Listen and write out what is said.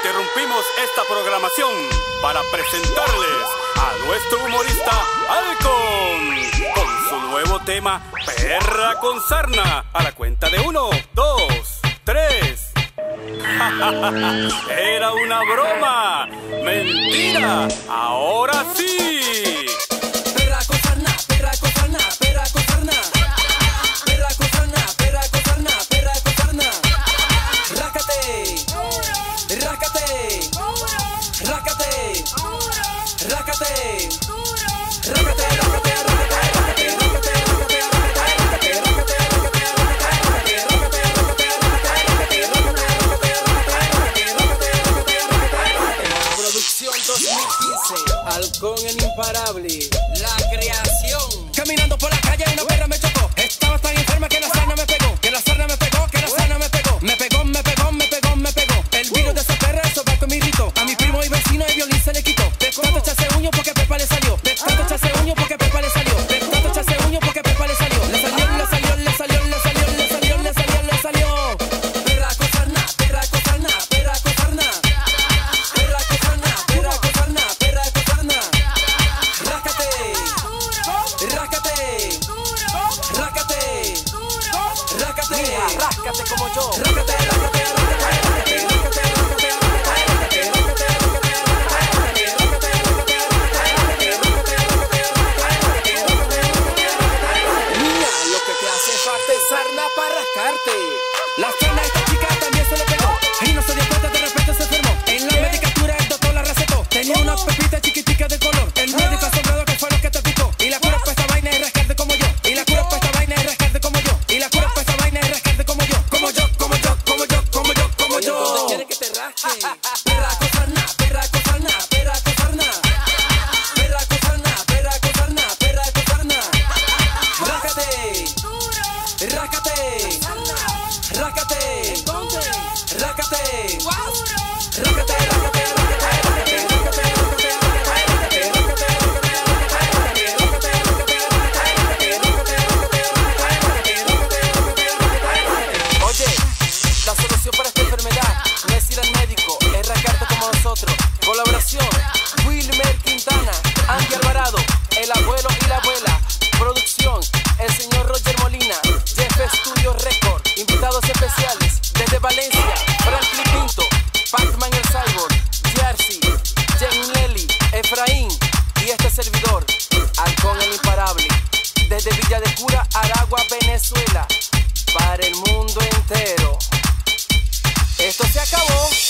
Interrumpimos esta programación para presentarles a nuestro humorista Alcon con su nuevo tema Perra con Sarna. A la cuenta de 1, 2, 3. Era una broma. Mentira. Ahora sí. Perra con sarna, perra con sarna, perra con sarna. Perra con sarna, perra con sarna, perra con sarna. Rácate, rácate, rácate, rácate, rácate, rácate. Alcon el imparable, la creación. Caminando por la calle una perra me chocó. Estaba tan enferma que la sarna me pegó. Que la sarna me pegó, que la sarna me pegó. Me pegó, me pegó, me pegó, me pegó. El virus de esa perra, eso va con mi rito. A mi primo y vecino el violín se le quitó. De tanto echarse uño porque Pepa le salió. De tanto echarse uño porque Pepa le salió. De tanto echarse uño porque Pepa le salió. Le salió, le salió, le salió, le salió, le salió, le salió, le salió. Perra con sarna, perra con sarna, perra con sarna. Perra con sarna, perra con sarna, perra con sarna. Rácate, rácate, rácate, rácate, ráscate como yo. Rácate, rácate, sarna para rascarte. La sarna a esta chica también se le pegó. Y no se dio cuenta, de repente se enfermó. En la medicatura el doctor la recetó. Tenía una pepita chiquitica de color. El médico asombrado que fue lo que te picó. Y la cura para esta vaina es rascarte como yo. Y la cura para esta vaina es rascarte como yo. Y la cura para esta vaina es rascarte como yo. Como yo, como yo, como yo, como yo, como yo. ¿Dónde quieres que te rasque? Perra con sarna, perra con sarna, perra con sarna. Perra con sarna, perra con sarna, perra con sarna. Rácate. Rácate, rácate, rácate, rácate, rácate, Oye, la solución para esta enfermedad no es ir al médico, es rascarte como nosotros. Colaboración, Wilmer Quintana, Andy Alvarado, el abuelo y la abuela. Producción, el señor Roger Molina, Jeff Studio Record. Invitados especiales desde Valencia, Franklin Pinto, Pac-Man el Cyborg, Jersey, Jen Nelly, Efraín y este servidor, Alcon el imparable. Desde Villa de Cura, Aragua, Venezuela, para el mundo entero. Esto se acabó.